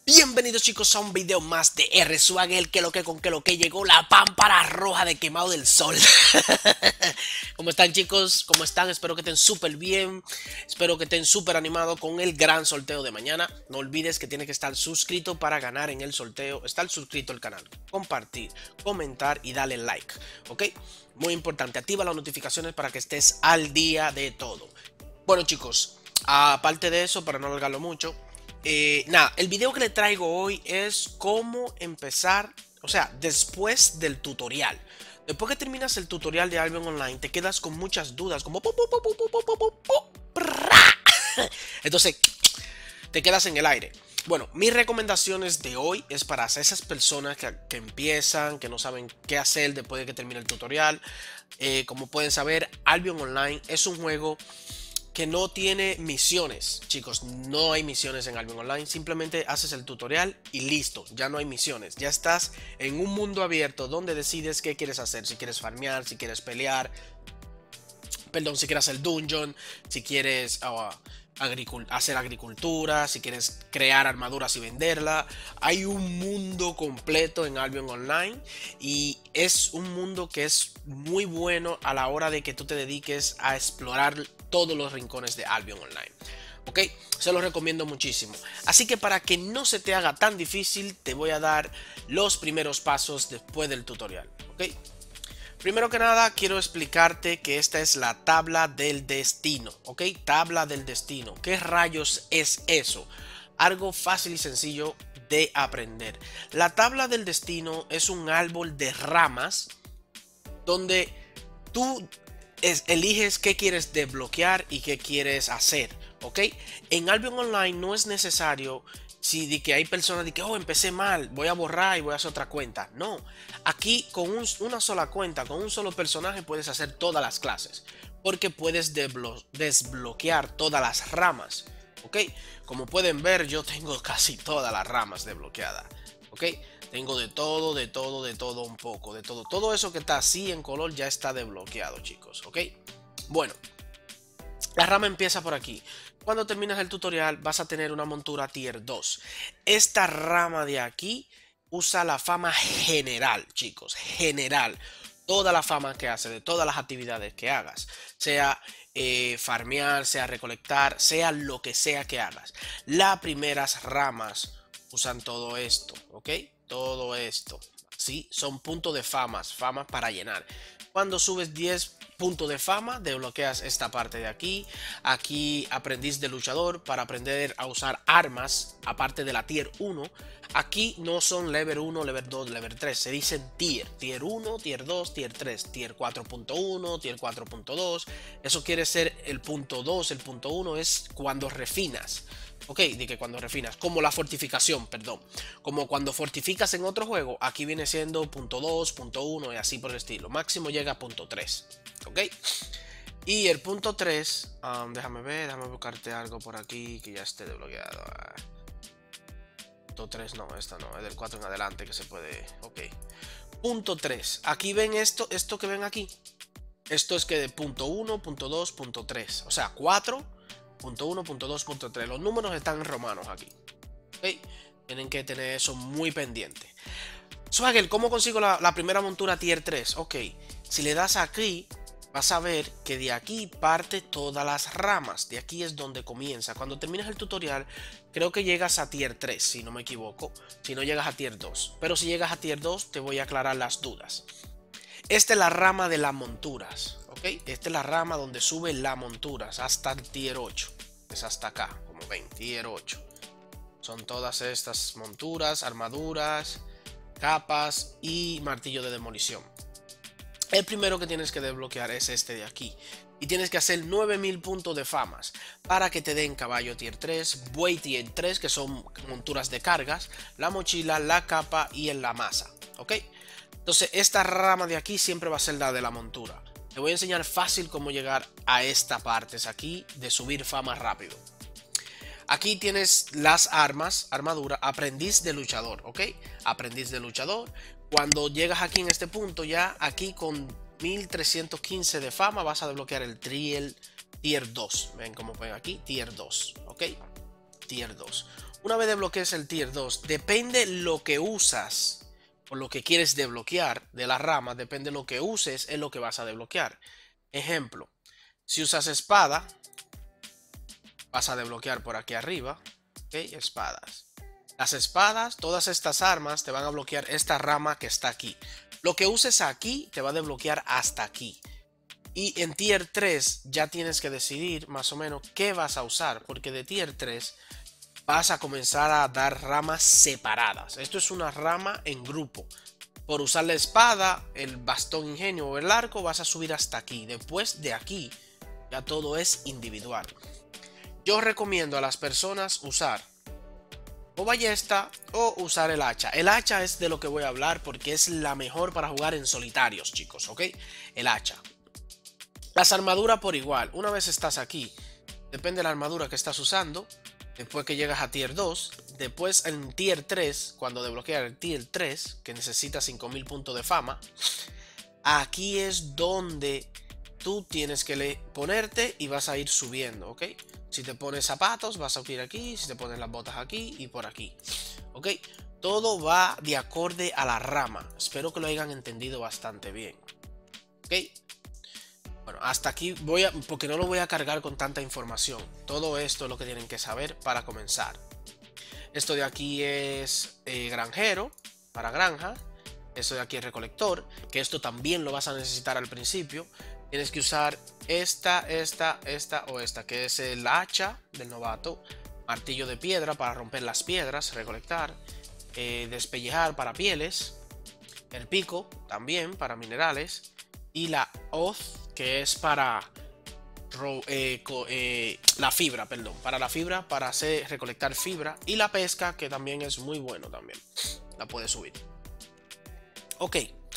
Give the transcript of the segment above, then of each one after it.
Bienvenidos chicos a un video más de R-Swag, el que lo que con que lo que llegó la pámpara roja de quemado del sol. ¿Cómo están chicos? ¿Cómo están? Espero que estén súper bien. Espero que estén súper animados con el gran sorteo de mañana. No olvides que tienes que estar suscrito para ganar en el sorteo. Estar suscrito al canal, compartir, comentar y darle like. ¿Ok? Muy importante, activa las notificaciones para que estés al día de todo. Bueno chicos, aparte de eso, para no alargarlo mucho, nada, el video que le traigo hoy es cómo empezar, o sea, después del tutorial. Después que terminas el tutorial de Albion Online, te quedas con muchas dudas, como entonces te quedas en el aire. Bueno, mis recomendaciones de hoy es para esas personas que empiezan, que no saben qué hacer después de que termine el tutorial. Como pueden saber, Albion Online es un juego que no tiene misiones, chicos. No hay misiones en Albion Online. Simplemente haces el tutorial y listo. Ya no hay misiones. Ya estás en un mundo abierto donde decides qué quieres hacer. Si quieres farmear, si quieres pelear, perdón, si quieres hacer dungeon, si quieres hacer agricultura, si quieres crear armaduras y venderla. Hay un mundo completo en Albion Online y es un mundo que es muy bueno a la hora de que tú te dediques a explorar todos los rincones de Albion Online. Ok, se los recomiendo muchísimo. Así que para que no se te haga tan difícil, te voy a dar los primeros pasos después del tutorial. Ok. Primero que nada, quiero explicarte que esta es la tabla del destino, ¿ok? Tabla del destino. ¿Qué rayos es eso? Algo fácil y sencillo de aprender. La tabla del destino es un árbol de ramas donde tú eliges qué quieres desbloquear y qué quieres hacer, ¿ok? En Albion Online no es necesario. Si de que hay personas de que, oh, empecé mal, voy a borrar y voy a hacer otra cuenta. No, aquí con una sola cuenta, con un solo personaje puedes hacer todas las clases. Porque puedes desbloquear todas las ramas. ¿Ok? Como pueden ver, yo tengo casi todas las ramas desbloqueadas. ¿Ok? Tengo de todo, de todo, de todo un poco, de todo. Todo eso que está así en color ya está desbloqueado, chicos. ¿Ok? Bueno, la rama empieza por aquí. Cuando terminas el tutorial vas a tener una montura tier 2. Esta rama de aquí usa la fama general, chicos, general. Toda la fama que hace, de todas las actividades que hagas, sea farmear, sea recolectar, sea lo que sea que hagas. Las primeras ramas usan todo esto, ¿ok? Todo esto, ¿sí? Son puntos de famas para llenar. Cuando subes 10 puntos de fama, desbloqueas esta parte de aquí. Aquí aprendiz de luchador para aprender a usar armas, aparte de la tier 1. Aquí no son level 1, level 2, level 3, se dicen tier. Tier 1, tier 2, tier 3, tier 4.1, tier 4.2. Eso quiere ser el punto 2, el punto 1 es cuando refinas. Ok, de que cuando refinas, como la fortificación, perdón. Como cuando fortificas en otro juego, aquí viene siendo punto 2, punto 1 y así por el estilo. Máximo llega a punto 3. Ok. Y el punto 3, déjame ver, déjame buscarte algo por aquí que ya esté desbloqueado. Punto 3 no, esta no, es del 4 en adelante que se puede. Ok. Punto 3, aquí ven esto que ven aquí. Esto es que de punto 1, punto 2, punto 3. O sea, 4. Punto 1, punto 2, punto 3. Los números están en romanos aquí. ¿Okay? Tienen que tener eso muy pendiente. Swagger, ¿cómo consigo la primera montura tier 3? Ok, si le das aquí, vas a ver que de aquí parte todas las ramas. De aquí es donde comienza. Cuando terminas el tutorial, creo que llegas a tier 3, si no me equivoco. Si no llegas a tier 2. Pero si llegas a tier 2, te voy a aclarar las dudas. Esta es la rama de las monturas. ¿Ok? Esta es la rama donde sube las monturas hasta el tier 8. Es hasta acá, como ven, tier 8. Son todas estas monturas, armaduras, capas y martillo de demolición. El primero que tienes que desbloquear es este de aquí. Y tienes que hacer 9000 puntos de famas para que te den caballo tier 3, buey tier 3, que son monturas de cargas, la mochila, la capa y en la masa. ¿Ok? Entonces esta rama de aquí siempre va a ser la de la montura. Te voy a enseñar fácil cómo llegar a esta parte, es aquí de subir fama rápido. Aquí tienes las armas, armadura, aprendiz de luchador, ¿ok? Aprendiz de luchador. Cuando llegas aquí en este punto ya, aquí con 1315 de fama vas a desbloquear el tier 2. Ven como ven aquí, tier 2, ¿ok? Tier 2. Una vez desbloquees el tier 2, depende lo que usas o lo que quieres desbloquear de la rama, depende lo que uses, es lo que vas a desbloquear. Ejemplo, si usas espada, vas a desbloquear por aquí arriba, ¿ok? Espadas. Las espadas, todas estas armas te van a bloquear esta rama que está aquí. Lo que uses aquí te va a desbloquear hasta aquí. Y en tier 3 ya tienes que decidir más o menos qué vas a usar, porque de tier 3 vas a comenzar a dar ramas separadas. Esto es una rama en grupo. Por usar la espada, el bastón ingenio o el arco vas a subir hasta aquí. Después de aquí ya todo es individual. Yo recomiendo a las personas usar o ballesta o usar el hacha. El hacha es de lo que voy a hablar porque es la mejor para jugar en solitarios, chicos, ¿ok? El hacha. Las armaduras por igual. Una vez estás aquí, depende de la armadura que estás usando. Después que llegas a tier 2, después en tier 3, cuando desbloqueas el tier 3, que necesita 5000 puntos de fama, aquí es donde tú tienes que ponerte y vas a ir subiendo, ¿ok? Si te pones zapatos, vas a subir aquí, si te pones las botas aquí y por aquí, ¿ok? Todo va de acorde a la rama. Espero que lo hayan entendido bastante bien, ¿ok? Bueno, hasta aquí porque no lo voy a cargar con tanta información. Todo esto es lo que tienen que saber para comenzar. Esto de aquí es granjero, para granja. Esto de aquí es recolector, que esto también lo vas a necesitar al principio. Tienes que usar esta o esta, que es el hacha del novato. Martillo de piedra para romper las piedras, recolectar. Despellejar para pieles. El pico también para minerales. Y la hoz, que es para la fibra, perdón, para la fibra, para recolectar fibra. Y la pesca, que también es muy bueno también, la puedes subir. Ok,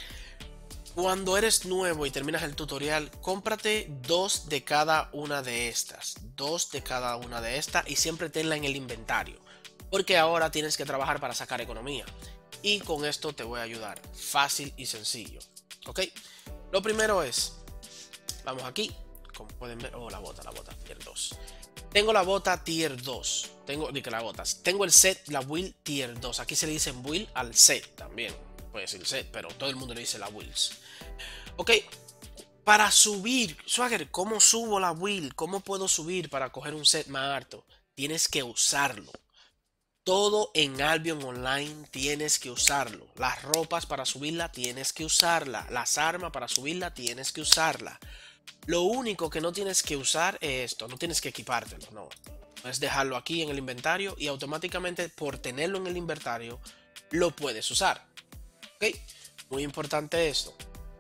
cuando eres nuevo y terminas el tutorial, cómprate 2 de cada una de estas, 2 de cada una de estas, y siempre tenla en el inventario, porque ahora tienes que trabajar para sacar economía, y con esto te voy a ayudar, fácil y sencillo. Ok, lo primero es, vamos aquí, como pueden ver, la bota, tier 2. Tengo la bota tier 2. Tengo el set, la build tier 2. Aquí se le dice build al set también. Puede decir set, pero todo el mundo le dice la builds. Ok, para subir, Swagger, ¿cómo subo la build? ¿Cómo puedo subir para coger un set más alto? Tienes que usarlo. Todo en Albion Online tienes que usarlo. Las ropas para subirla tienes que usarla. Las armas para subirla tienes que usarla. Lo único que no tienes que usar es esto. No tienes que equipártelo, no. Es dejarlo aquí en el inventario y automáticamente por tenerlo en el inventario lo puedes usar. ¿Ok? Muy importante esto.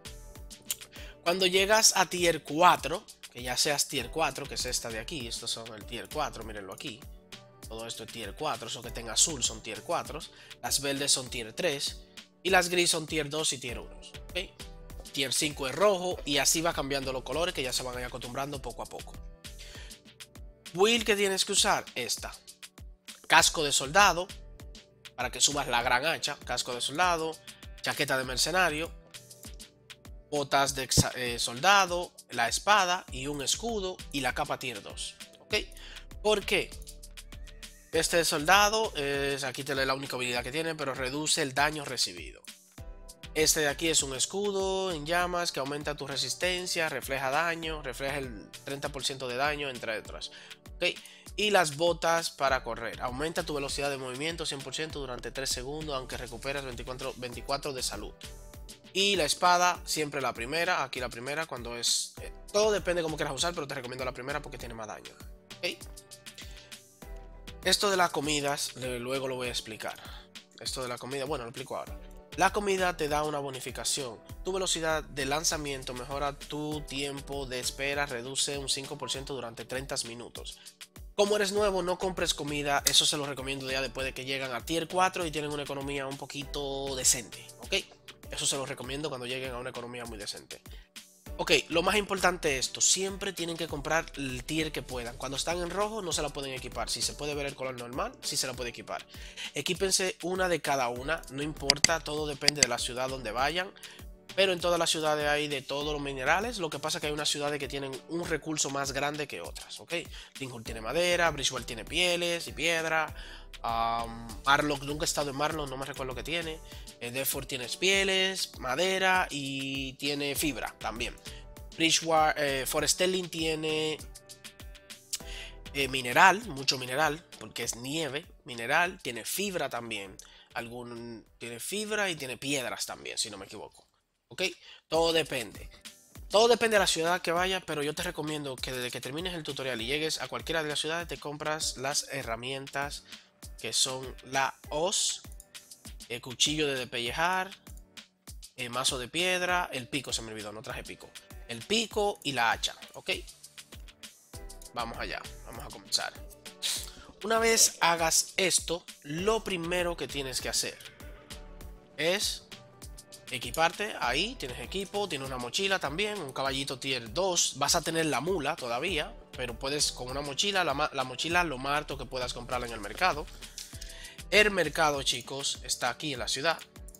Cuando llegas a tier 4, que ya seas tier 4, que es esta de aquí. Estos son el tier 4, mírenlo aquí. Todo esto es tier 4, eso que tenga azul son tier 4, las verdes son tier 3 y las gris son tier 2 y tier 1. ¿Okay? Tier 5 es rojo y así va cambiando los colores que ya se van a ir acostumbrando poco a poco. Build que tienes que usar esta. Casco de soldado para que subas la gran hacha, casco de soldado, chaqueta de mercenario, botas de soldado, la espada y un escudo y la capa tier 2. ¿Ok? ¿Por qué? Este soldado es, aquí te lee la única habilidad que tiene, pero reduce el daño recibido. Este de aquí es un escudo en llamas que aumenta tu resistencia, refleja daño, refleja el 30% de daño, entre otras. ¿Okay? Y las botas para correr. Aumenta tu velocidad de movimiento 100% durante 3 segundos, aunque recuperas 24 de salud. Y la espada, siempre la primera, aquí la primera, cuando es... todo depende de cómo quieras usar, pero te recomiendo la primera porque tiene más daño. ¿Okay? Esto de las comidas, luego lo voy a explicar. Esto de la comida, bueno, lo explico ahora. La comida te da una bonificación. Tu velocidad de lanzamiento mejora tu tiempo de espera, reduce un 5% durante 30 minutos. Como eres nuevo, no compres comida. Eso se lo recomiendo ya después de que llegan a tier 4 y tienen una economía un poquito decente. ¿Ok? Eso se lo recomiendo cuando lleguen a una economía muy decente. Ok, lo más importante es esto, siempre tienen que comprar el tier que puedan. Cuando están en rojo no se la pueden equipar. Si se puede ver el color normal, sí se la puede equipar. Equípense una de cada una, no importa, todo depende de la ciudad donde vayan. pero en todas las ciudades hay de todos los minerales. Lo que pasa es que hay unas ciudades que tienen un recurso más grande que otras, ¿ok? Dingle tiene madera, Bridgewell tiene pieles y piedra. Marlock, nunca he estado en Marlock, no me recuerdo qué tiene. Deptford tiene pieles, madera y tiene fibra también. Forest Sterling tiene mineral, mucho mineral, porque es nieve, mineral, tiene fibra también. Tiene fibra y tiene piedras también, si no me equivoco. ¿Ok? Todo depende. Todo depende de la ciudad que vayas, pero yo te recomiendo que desde que termines el tutorial y llegues a cualquiera de las ciudades, te compras las herramientas que son la hoz, el cuchillo de despellejar, el mazo de piedra, el pico, se me olvidó, no traje pico. El pico y la hacha, ¿ok? Vamos allá, vamos a comenzar. Una vez hagas esto, lo primero que tienes que hacer es equiparte. Ahí tienes equipo, tienes una mochila también, un caballito tier 2. Vas a tener la mula todavía, pero puedes con una mochila, la mochila lo más alto que puedas comprarla en el mercado. El mercado, chicos, está aquí en la ciudad.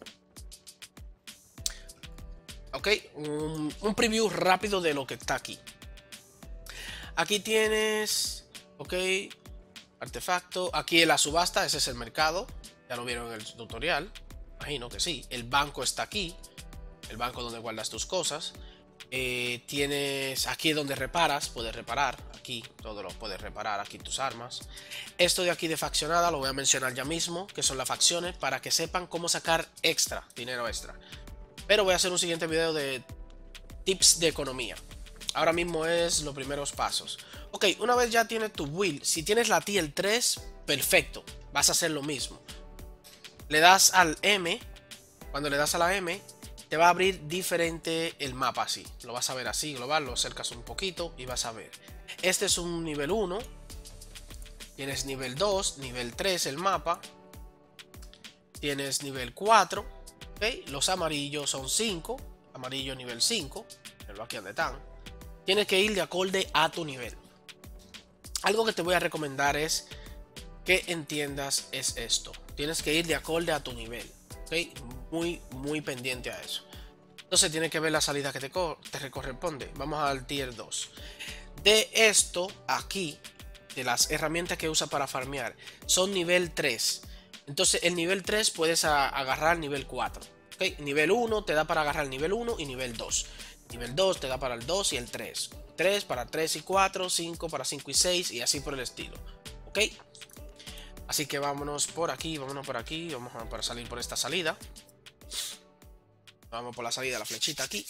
Ok, un preview rápido de lo que está aquí. Aquí tienes, ok, artefacto. Aquí en la subasta, ese es el mercado. Ya lo vieron en el tutorial. Imagino que sí. El banco está aquí. El banco donde guardas tus cosas. Tienes aquí donde reparas. Puedes reparar. Aquí todo lo puedes reparar. Aquí tus armas. Esto de aquí de faccionada lo voy a mencionar ya mismo. Que son las facciones. Para que sepan cómo sacar extra. Dinero extra. Pero voy a hacer un siguiente video de tips de economía. Ahora mismo es los primeros pasos. Ok, una vez ya tienes tu build, si tienes la tier 3, perfecto, vas a hacer lo mismo. Le das al M, cuando le das a la M, te va a abrir diferente el mapa así. Lo vas a ver así, global, lo acercas un poquito y vas a ver. Este es un nivel 1, tienes nivel 2, nivel 3 el mapa, tienes nivel 4, ¿okay? Los amarillos son 5, amarillo nivel 5, pero aquí donde están. Tienes que ir de acorde a tu nivel. Algo que te voy a recomendar es que entiendas es esto. Tienes que ir de acorde a tu nivel. ¿Okay? Muy pendiente a eso. Entonces tienes que ver la salida que te corresponde. Vamos al tier 2. De esto aquí, de las herramientas que usa para farmear, son nivel 3. Entonces el nivel 3 puedes agarrar nivel 4. ¿Okay? Nivel 1 te da para agarrar el nivel 1 y nivel 2. Nivel 2 te da para el 2 y el 3. 3 para 3 y 4, 5 para 5 y 6 y así por el estilo. ¿Ok? Así que vámonos por aquí, vamos a salir por esta salida. Vamos por la salida, la flechita aquí.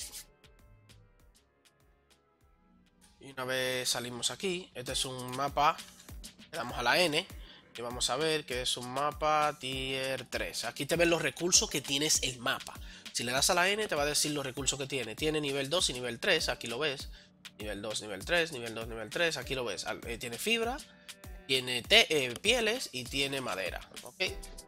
Y una vez salimos aquí, este es un mapa, le damos a la N y vamos a ver que es un mapa tier 3. Aquí te ven los recursos que tienes el mapa. Si le das a la N te va a decir los recursos que tiene. Tiene nivel 2 y nivel 3, aquí lo ves. Nivel 2, nivel 3, nivel 2, nivel 3, aquí lo ves. Tiene fibra, tiene pieles y tiene madera. ¿Ok?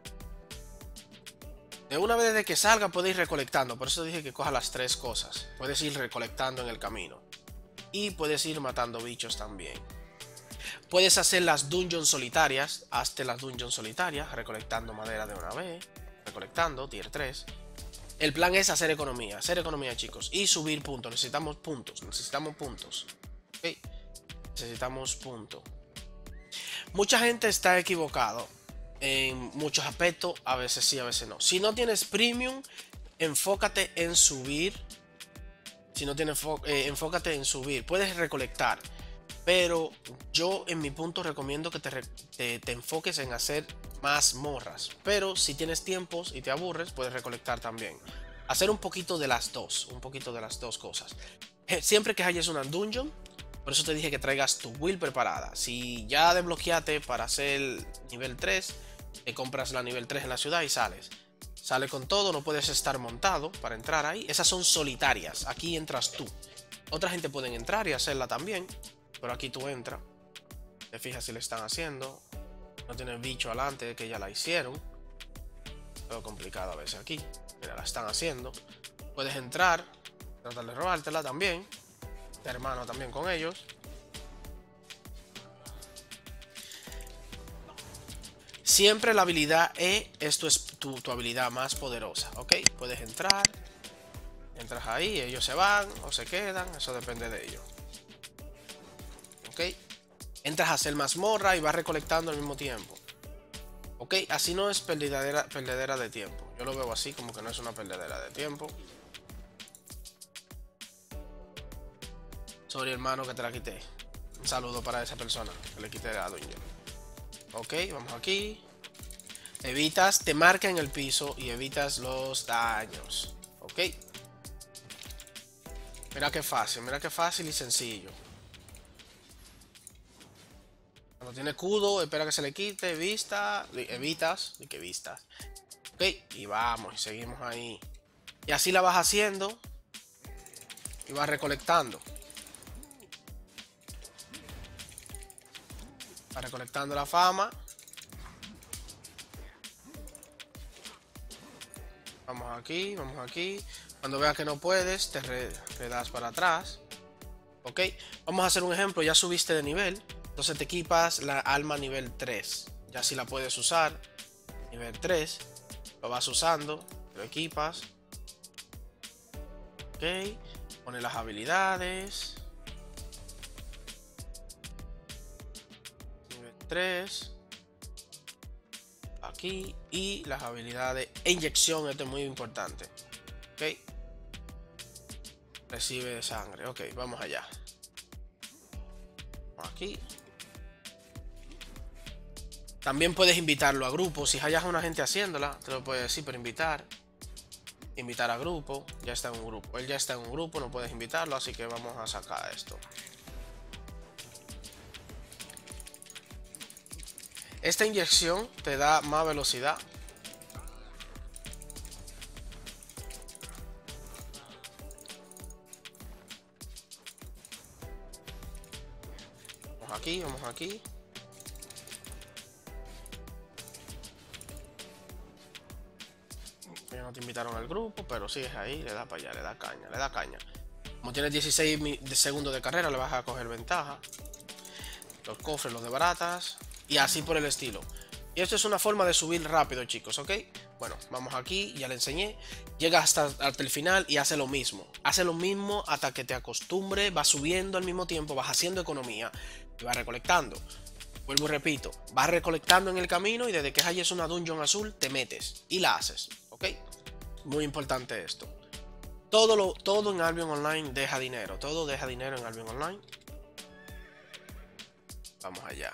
De una vez de que salga puedes ir recolectando. Por eso dije que coja las tres cosas. Puedes ir recolectando en el camino. Y puedes ir matando bichos también. Puedes hacer las dungeons solitarias. Hazte las dungeons solitarias recolectando madera de una vez. Recolectando, tier 3. El plan es hacer economía, chicos, y subir puntos. Necesitamos puntos, ¿ok? Necesitamos puntos. Mucha gente está equivocado en muchos aspectos, a veces sí, a veces no. Si no tienes premium, enfócate en subir. Si no tienes enfócate en subir. Puedes recolectar, pero yo en mi punto recomiendo que te enfoques en hacer mazmorras. Pero si tienes tiempos y te aburres, puedes recolectar también. Hacer un poquito de las dos cosas. Siempre que halles una dungeon, por eso te dije que traigas tu build preparada. Si ya desbloqueaste para hacer nivel 3, te compras la nivel 3 en la ciudad y sales. Sale con todo, no puedes estar montado para entrar ahí. Esas son solitarias, aquí entras tú. Otra gente puede entrar y hacerla también, pero aquí tú entras. Te fijas si le están haciendo. No tiene bicho adelante que ya la hicieron. Todo complicado a veces aquí. Mira, la están haciendo. Puedes entrar, tratar de robártela también. De hermano también con ellos. Siempre la habilidad E, esto es tu habilidad más poderosa, ¿ok? Puedes entrar Entras ahí, ellos se van o se quedan, eso depende de ellos. Ok. Entras a hacer mazmorra y vas recolectando al mismo tiempo. Ok, así no es perdedera de tiempo. Yo lo veo así, como que no es una perdedera de tiempo. Sorry, hermano, que te la quité. Un saludo para esa persona que le quité la dungeon. Ok, vamos aquí. Evitas, te marca en el piso y evitas los daños. Ok. Mira qué fácil y sencillo. Cuando tiene escudo, espera que se le quite, evitas, y que vistas. Ok, y vamos, y seguimos ahí. Y así la vas haciendo y vas recolectando. Vas recolectando la fama. Vamos aquí, vamos aquí. Cuando veas que no puedes, te das para atrás. Ok, vamos a hacer un ejemplo. Ya subiste de nivel. Entonces te equipas la alma nivel 3. Ya si la puedes usar. Nivel 3. Lo vas usando. Lo equipas. Ok. Pones las habilidades. Nivel 3. Aquí. Y las habilidades. Inyección. Esto es muy importante. Ok. Recibe sangre. Ok, vamos allá. Aquí. También puedes invitarlo a grupos. Si hayas a una gente haciéndola, te lo puedes decir, pero invitar a grupo. Ya está en un grupo. Él ya está en un grupo, no puedes invitarlo, así que vamos a sacar esto. Esta inyección te da más velocidad. Vamos aquí, vamos aquí. No te invitaron al grupo, pero sigues ahí, le da para allá, le da caña, le da caña. Como tienes 16 segundos de carrera, le vas a coger ventaja. Los cofres los desbaratas y así por el estilo. Y esto es una forma de subir rápido, chicos, ¿ok? Bueno, vamos aquí, ya le enseñé. Llega hasta el final y hace lo mismo. Hace lo mismo hasta que te acostumbres, vas subiendo al mismo tiempo, vas haciendo economía y vas recolectando. Vuelvo y repito, vas recolectando en el camino y desde que hayas una dungeon azul, te metes y la haces, ¿ok? Muy importante esto. Todo en Albion Online deja dinero. Todo deja dinero en Albion Online. Vamos allá.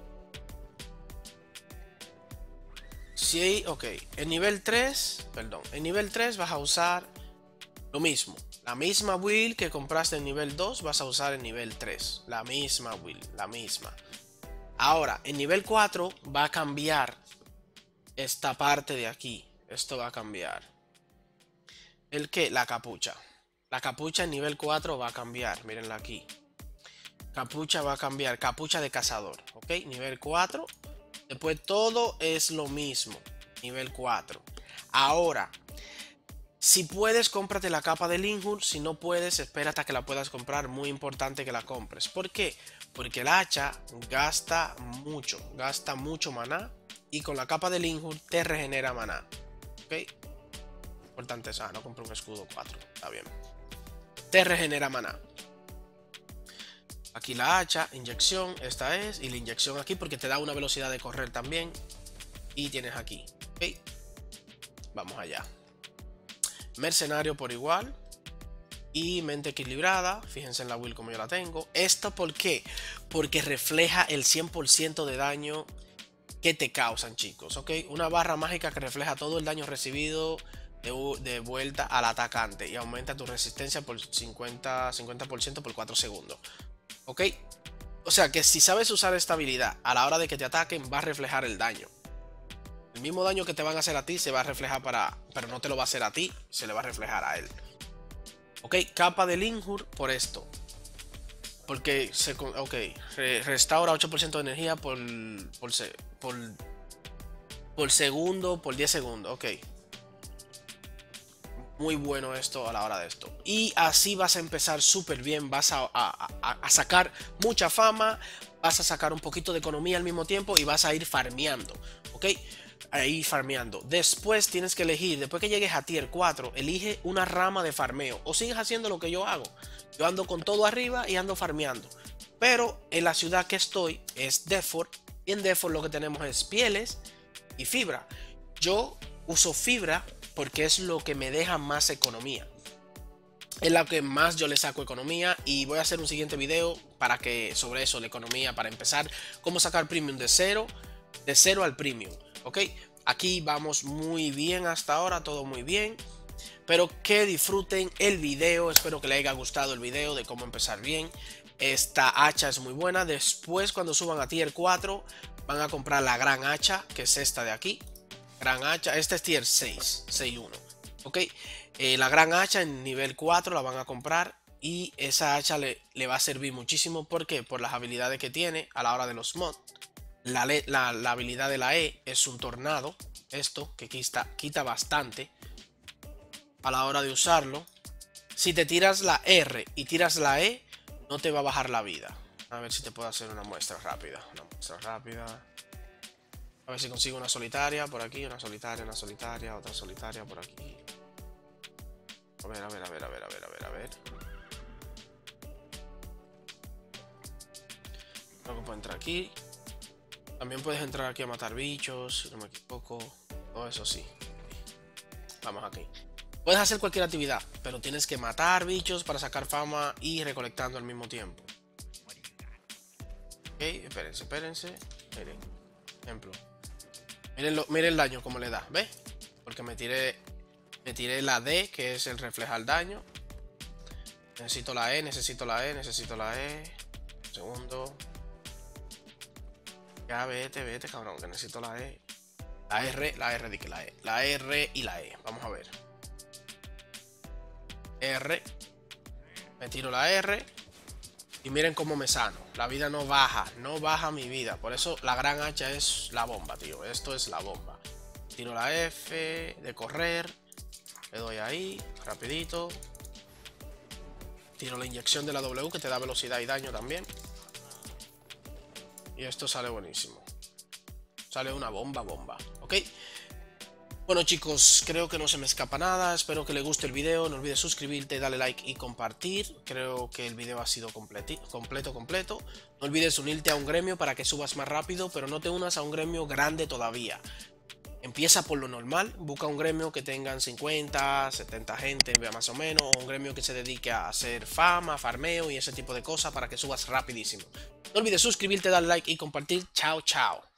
Sí, ok. En nivel 3, perdón. En nivel 3 vas a usar lo mismo. La misma build que compraste en nivel 2 vas a usar en nivel 3. La misma build, la misma. Ahora, en nivel 4 va a cambiar esta parte de aquí. Esto va a cambiar. ¿El qué? La capucha. La capucha en nivel 4 va a cambiar. Mírenla aquí. Capucha va a cambiar. Capucha de cazador. Ok. Nivel 4. Después todo es lo mismo. Nivel 4. Ahora, si puedes, cómprate la capa de Linhur. Si no puedes, espera hasta que la puedas comprar. Muy importante que la compres. ¿Por qué? Porque el hacha gasta mucho maná. Y con la capa de Linhur te regenera maná. Ok. Importante esa, no compré un escudo 4. Está bien. Te regenera maná. Aquí la hacha, inyección, esta es. Y la inyección aquí porque te da una velocidad de correr también. Y tienes aquí. Ok. Vamos allá. Mercenario por igual. Y mente equilibrada. Fíjense en la build como yo la tengo. ¿Esto por qué? Porque refleja el 100% de daño que te causan, chicos. Ok. Una barra mágica que refleja todo el daño recibido de vuelta al atacante. Y aumenta tu resistencia por 50% por 4 segundos. Ok. O sea que si sabes usar esta habilidad a la hora de que te ataquen, va a reflejar el daño. El mismo daño que te van a hacer a ti se va a reflejar pero no te lo va a hacer a ti, se le va a reflejar a él. Ok, capa de Linhur por esto. Porque restaura 8% de energía por segundo, por 10 segundos. Ok. Muy bueno esto a la hora de esto. Y así vas a empezar súper bien. Vas a sacar mucha fama. Vas a sacar un poquito de economía al mismo tiempo. Y vas a ir farmeando. Ok. ahí farmeando. Después tienes que elegir, después que llegues a tier 4, elige una rama de farmeo o sigues haciendo lo que yo hago. Yo ando con todo arriba y ando farmeando. Pero en la ciudad que estoy es Deptford, y en Deptford lo que tenemos es pieles y fibra. Yo uso fibra porque es lo que me deja más economía. Es la que más yo le saco economía, y voy a hacer un siguiente video para que sobre eso, la economía, para empezar, cómo sacar premium de cero al premium. Ok, aquí vamos muy bien hasta ahora, todo muy bien. Espero que disfruten el video, espero que les haya gustado el video de cómo empezar bien. Esta hacha es muy buena. Después, cuando suban a tier 4, van a comprar la gran hacha, que es esta de aquí. Gran hacha, esta es tier 6, 6.1. Ok, la gran hacha en nivel 4 la van a comprar, y esa hacha le va a servir muchísimo. ¿Por qué? Por las habilidades que tiene a la hora de los mods. La habilidad de la E es un tornado, esto que quita bastante a la hora de usarlo. Si te tiras la R y tiras la E, no te va a bajar la vida. A ver si te puedo hacer una muestra rápida. A ver si consigo una solitaria por aquí, una solitaria, otra solitaria por aquí. A ver. Creo que puedo entrar aquí. También puedes entrar aquí a matar bichos, si no me equivoco. Todo eso sí. Vamos aquí. Puedes hacer cualquier actividad, pero tienes que matar bichos para sacar fama y recolectando al mismo tiempo. Ok, espérense. Miren, ejemplo. Miren el daño como le da, ¿ves? Porque me tiré la D, que es el reflejar daño. Necesito la E. Un segundo. Ya vete, cabrón, que necesito la E. La R y la E. Vamos a ver. R. Me tiro la R. Y miren cómo me sano. La vida no baja mi vida. Por eso la gran hacha es la bomba, tío. Esto es la bomba. Tiro la F de correr. Le doy ahí, rapidito. Tiro la inyección de la W, que te da velocidad y daño también. Y esto sale buenísimo. Sale una bomba, ¿ok? Bueno, chicos, creo que no se me escapa nada. Espero que les guste el video. No olvides suscribirte, darle like y compartir. Creo que el video ha sido completo. No olvides unirte a un gremio para que subas más rápido, pero no te unas a un gremio grande todavía. Empieza por lo normal, busca un gremio que tengan 50, 70 gente, más o menos, o un gremio que se dedique a hacer fama, farmeo y ese tipo de cosas para que subas rapidísimo. No olvides suscribirte, darle like y compartir. Chao, chao.